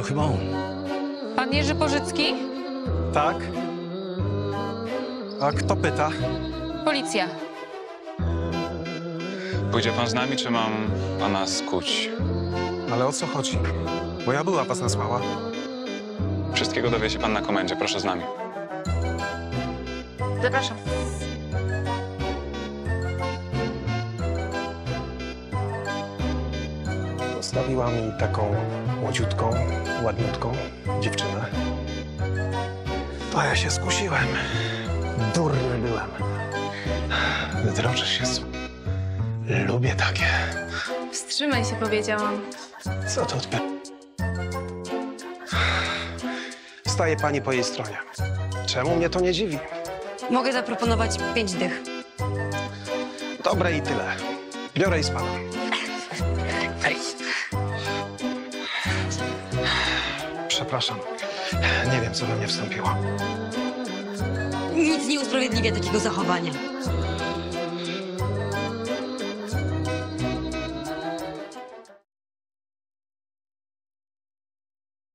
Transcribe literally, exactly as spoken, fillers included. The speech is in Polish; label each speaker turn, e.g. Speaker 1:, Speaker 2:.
Speaker 1: chyba on.
Speaker 2: Pan Jerzy Porzycki?
Speaker 3: Tak? A kto pyta?
Speaker 2: Policja.
Speaker 4: Pójdzie pan z nami, czy mam pana skuć?
Speaker 3: Ale o co chodzi? Moja była was nasłała.
Speaker 4: Wszystkiego dowie się pan na komendzie. Proszę z nami.
Speaker 2: Zapraszam.
Speaker 3: Postawiła mi taką młodziutką, ładniutką dziewczynę. To ja się skusiłem. Durny byłem. Drożę się. z- Lubię takie.
Speaker 5: Wstrzymaj się, powiedziałam.
Speaker 3: Co to odpy... Staje pani po jej stronie. Czemu mnie to nie dziwi?
Speaker 6: Mogę zaproponować pięć dych.
Speaker 3: Dobre i tyle. Biorę i spadam. Przepraszam. Nie wiem, co we mnie wstąpiło.
Speaker 6: Nic nie usprawiedliwia takiego zachowania.